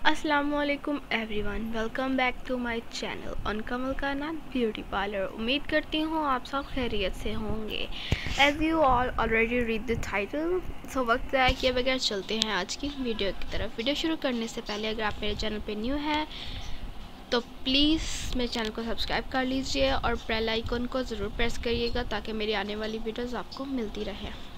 अस्सलामुअलैकुम everyone, welcome back to my channel on Kamal का नाम ब्यूटी पार्लर। उम्मीद करती हूँ आप सब खैरियत से होंगे। As you all already read the title, so वक्त ज़ाया किए बगैर चलते हैं आज की वीडियो की तरफ। वीडियो शुरू करने से पहले अगर आप मेरे चैनल पे न्यू हैं तो प्लीज़ मेरे चैनल को सब्सक्राइब कर लीजिए और बेल आइकन को ज़रूर प्रेस करिएगा ताकि मेरी आने वाली वीडियोज़ आपको मिलती रहे।